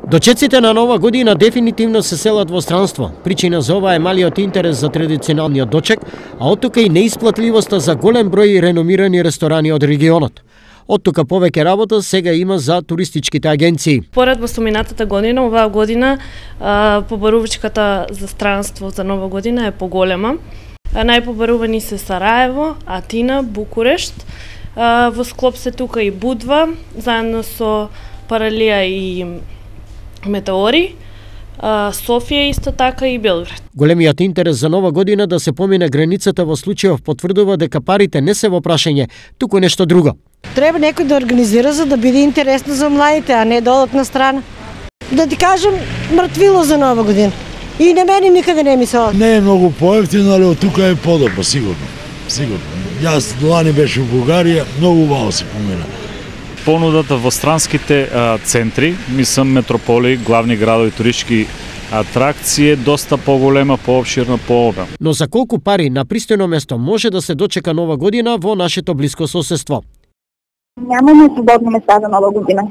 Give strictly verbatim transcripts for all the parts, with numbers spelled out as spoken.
Дочеците на Нова година дефинитивно се селат во странство. Причина за ова е малиот интерес за традиционалниот дочек, а оттука и неисплатливоста за голем број реномирани ресторани од регионот. Оттука повеќе работа сега има за туристичките агенции. Поред во споминатата година, оваа година а, побарувачката за странство за Нова година е поголема. Најпобарувани се Сараево, Атина, Букурешт. А, во склоп се тука и Будва, заедно со Паралија и Метеори, Софија исто така и Белград. Големиот интерес за Нова година да се помине границата во случајов потврдува дека парите не се во прашање, туку нешто друго. Треба некој да организира за да биде интересно за младите, а не да одат на страна. Да ти кажам, мртвило за Нова година. И на мене никаде не ми се оди. Не е многу поевтино, али од тука е подобро, сигурно. Сигурно. Јас лани беше во Бугарија, многу убаво се помина. Понудата во странските а, центри, мислам метрополии, главни градови, туристички атракции е доста поголема, поопширна, пообем. Но за колку пари на пристојно место може да се дочека Нова година во нашето блиско соседство? Нямаме свободни места за Нова година.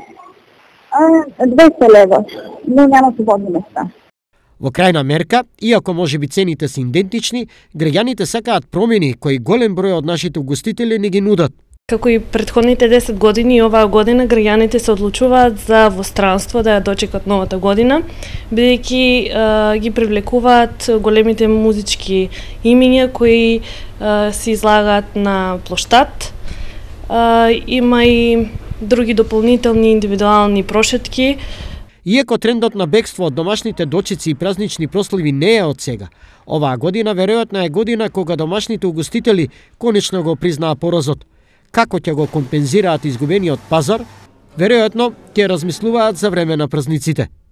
двеста лева, но няма свободни места. Во крајна мерка, иако може би цените се идентични, граѓаните сакаат промени кои голем број од нашите угостители не ги нудат. Како и претходните десет години, и оваа година граѓаните се одлучуваат за во странство да ја дочекат новата година, бидејќи ги привлекуваат големите музички имиња кои а, се излагаат на плоштад. А, има и други дополнителни индивидуални прошетки. Иако трендот на бегство од домашните дочици и празнични прослави не е од сега, оваа година веројатно е година кога домашните угостители конечно го признаа поразот. Како ќе го компензираат изгубениот пазар, веројатно ќе размислуваат за време на празниците.